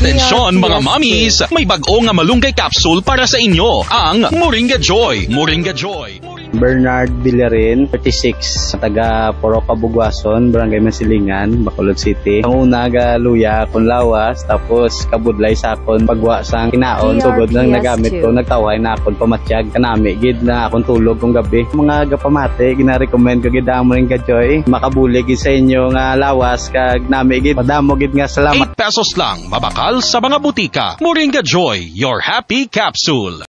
Atensyon mga mommies, may bag-o nga malunggay capsule para sa inyo, ang Moringa Joy. Moringa Joy. Bernard Villarin, 36, taga Poroca, Bugwason, Barangay Masilingan, Bacolod City. Ang una luya akong lawas, tapos kabudlay sa akon pagwa sang kinaon. Tugod nang nagamit ko, nagtaway na akon pamatsyag kanami. Gid na akong tulog kong gabi. Mga gapamate, gina-recommend ko gid ang Moringa Joy. Makabuli gid sa inyo nga lawas kag nami gid. Padamo gid nga salamat. 8 pesos lang, mabakal sa mga butika. Moringa Joy, your happy capsule.